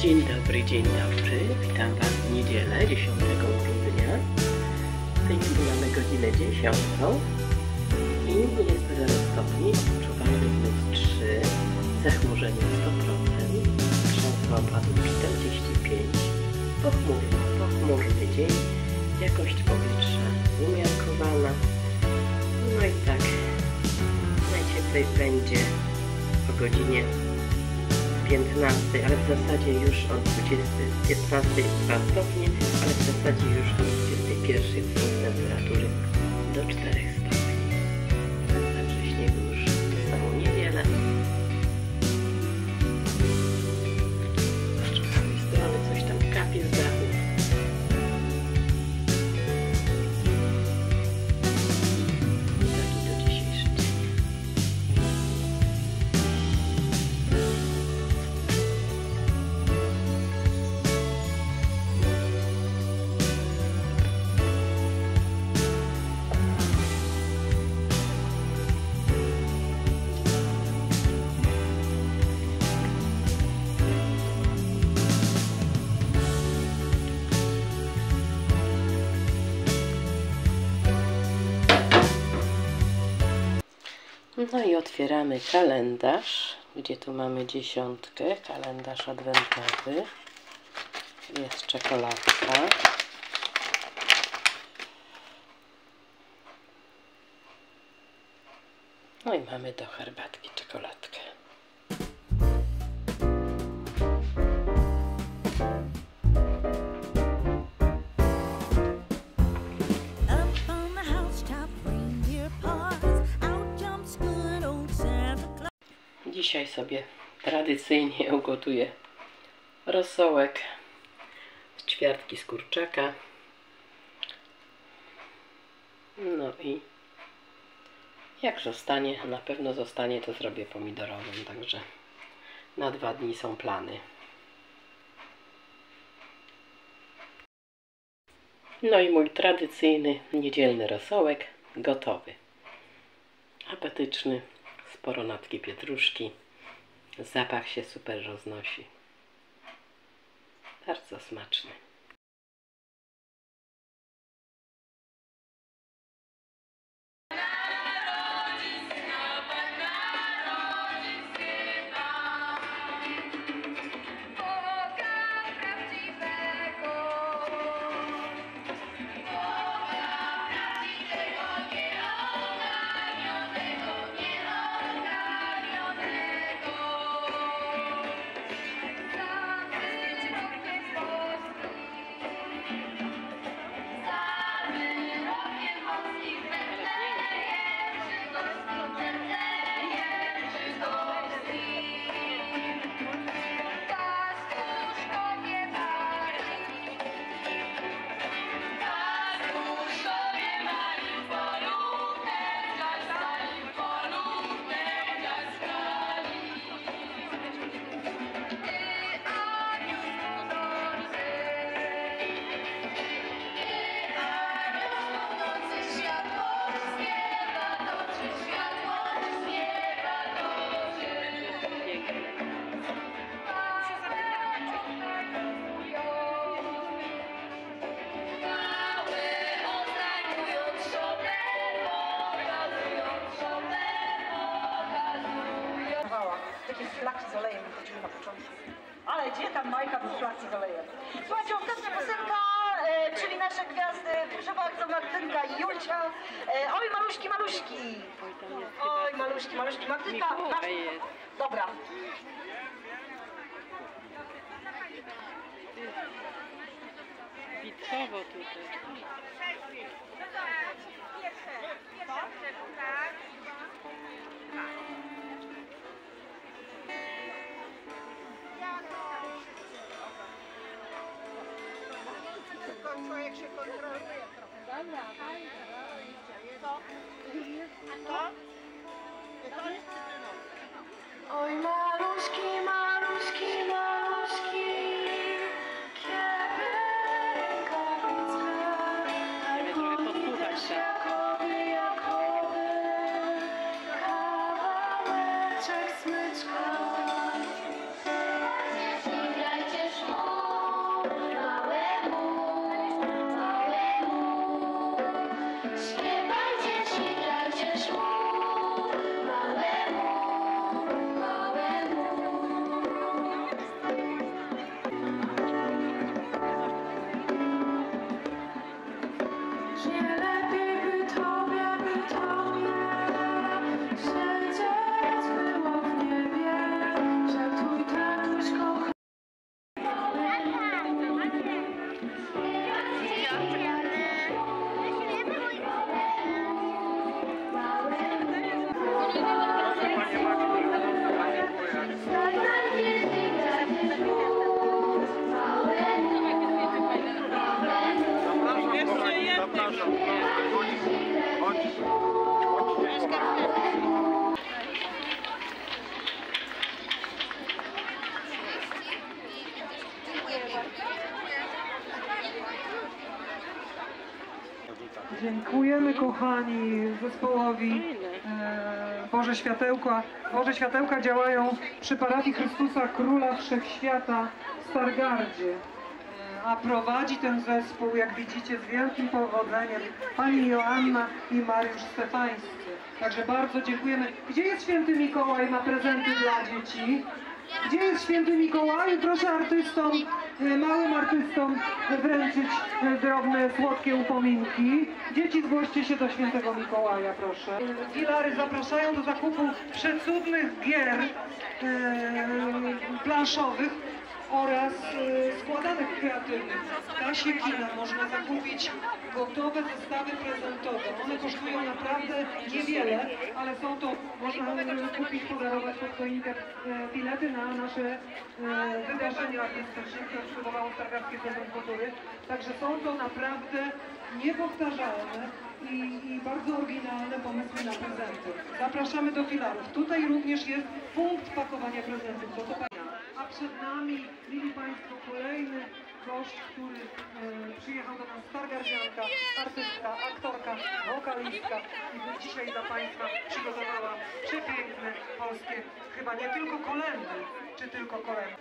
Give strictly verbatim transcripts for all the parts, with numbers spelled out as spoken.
Dzień dobry, dzień dobry. Witam Was w niedzielę, dziesiątego grudnia. W tej chwili mamy godzinę dziesiątą i jest zero stopni, odczuwamy minus trzy, zachmurzenie sto procent, trzęsła opadów czterdzieści pięć, pochmurno, pochmurny dzień, jakość powietrza umiarkowana. No i tak, najcieplej będzie o godzinie piętnastej, ale w zasadzie już od dwudziestej, piętnastej dwa stopnie, ale w zasadzie już od dwudziestej pierwszej są temperatury do czterech stopni. Także śniegu już w samą niedzielę. Z drugiej strony coś tam kapie z dachu. I taki to dzisiejszy dzień. No i otwieramy kalendarz, gdzie tu mamy dziesiątkę, kalendarz adwentowy, jest czekoladka, no i mamy do herbatki czekoladkę. Dzisiaj sobie tradycyjnie ugotuję rosołek z ćwiartki z kurczaka. No i jak zostanie, na pewno zostanie, to zrobię pomidorową, także na dwa dni są plany. No i mój tradycyjny niedzielny rosołek gotowy. Apetyczny. Sporo natki pietruszki, zapach się super roznosi, bardzo smaczny. Takie flaki z olejem wychodziły na początku. Ale gdzie tam Majka bez flaki z olejem? Słuchajcie, ostatnia piosenka, e, czyli nasze gwiazdy. Proszę bardzo, Martynka i Julcia. E, oj, maluśki, maluśki. Oj, maluśki, maluśki. Martynka, masz... Dobra. Bitkowo tutaj. Człowiek się kontroluje trochę. Dobra, fajnie. Co? A to? To jest cytrynowe. Oj, maluśki, maluśki, maluśki, kiedy rękawiczka, Posłuchać Jakoby, Jakoby, kawałeczek smyczka. Grajcie Dziękujemy, kochani, zespołowi e, Boże Światełka. Boże Światełka działają przy parafii Chrystusa Króla Wszechświata w Stargardzie. E, a prowadzi ten zespół, jak widzicie, z wielkim powodzeniem pani Joanna i Mariusz Stefańscy. Także bardzo dziękujemy. Gdzie jest święty Mikołaj? Ma prezenty dla dzieci. Gdzie jest święty Mikołaj? Proszę artystom, małym artystom wręczyć drobne, słodkie upominki. Dzieci, zgłoście się do świętego Mikołaja, proszę. Filary zapraszają do zakupu przecudnych gier e, planszowych oraz e, składanek kreatywnych. W kasie kina można zakupić gotowe zestawy prezentowe. One kosztują naprawdę niewiele, ale są to, można kupić, podarować pod choinkę bilety na nasze e, wydarzenia artystyczne, które przygotowało Stargardzkie Centrum Kultury. Także są to naprawdę niepowtarzalne i, i bardzo oryginalne pomysły na prezenty. Zapraszamy do filarów. Tutaj również jest punkt pakowania prezentów. Do to A przed nami, mili Państwo, kolejny gość, który e, przyjechał do nas, stargardzianka, artystka, aktorka, wokalistka i dzisiaj dla Państwa przygotowała przepiękne polskie, chyba nie tylko kolędy, czy tylko kolędy.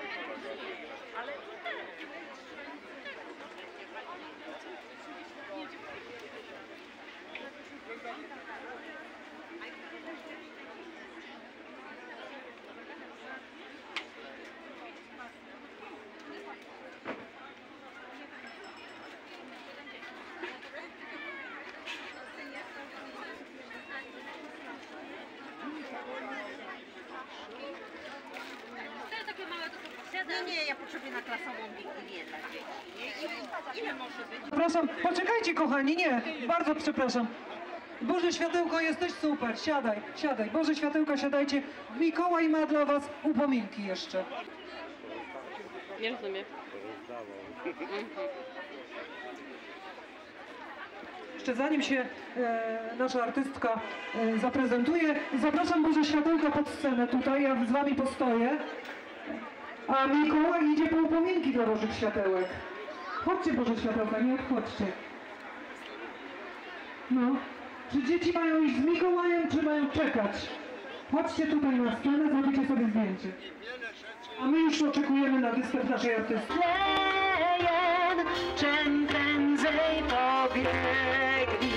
Nie, nie, ja potrzebuję na klasową wigilię dla dzieci. Ile, ile może być? Przepraszam, poczekajcie, kochani, nie, bardzo przepraszam. Boże Światełko, jesteś super, siadaj, siadaj. Boże Światełka, siadajcie. Mikołaj ma dla was upominki jeszcze. Nie rozumiem. Jeszcze zanim się e, nasza artystka e, zaprezentuje, zapraszam Boże Światełka pod scenę tutaj, ja z wami postoję. A Mikołaj idzie po upominki dla Bożych Światełek. Chodźcie, Boże Światełka, nie odchodźcie. No. Czy dzieci mają iść z Mikołajem, czy mają czekać? Chodźcie tutaj na scenę, zrobicie sobie zdjęcie. A my już oczekujemy na występ naszej artystki. Czym prędzej pobiegli.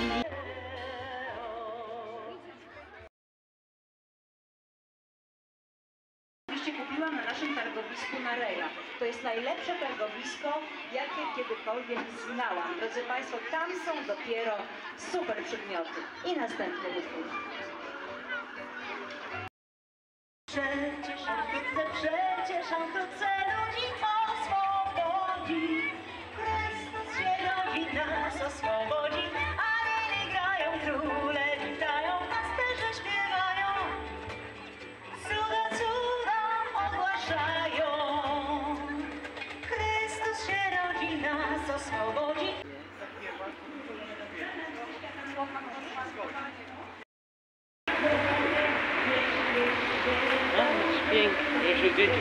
Kupiłam na naszym targowisku na Reja. To jest najlepsze targowisko, jakie kiedykolwiek znałam. Drodzy Państwo, tam są dopiero super przedmioty. I następny utwór. Przecież on wkrótce, przecież on wkrótce ludzi oswobodzi. Chrystus się rodzi, nas oswobodzi. Anieli grają, króle witają, pasterze śpiewają. Cuda, cuda ogłaszają. Chrystus się rodzi, nas oswobodzi. Pięknie, że się dzieci.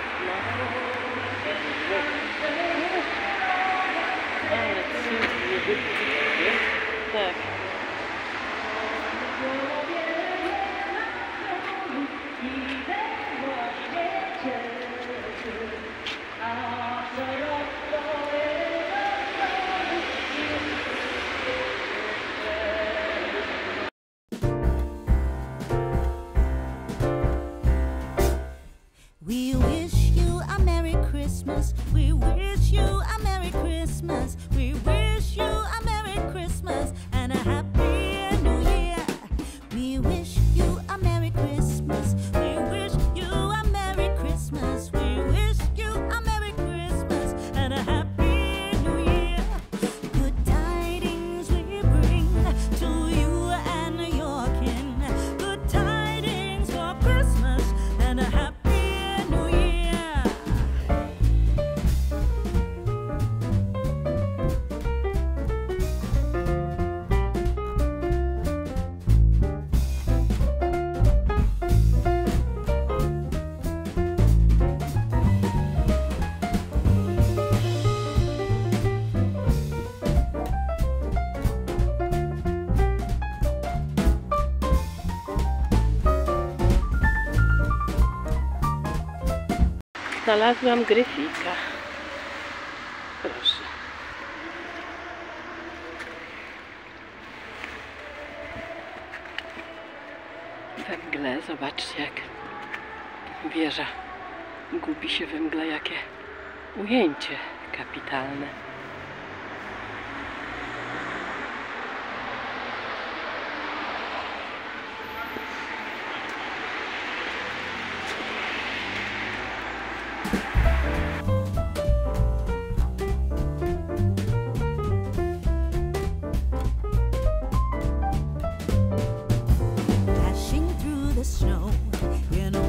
Ale cudnie wygląda. Tak. We wish you a Merry Christmas. We wish you a Merry Christmas. We wish you a Merry Christmas and a Happy New Year. We Znalazłam gryfika. Proszę. We mgle, zobaczcie jak wieża gubi się we mgle, jakie ujęcie kapitalne. Dashing through the snow in a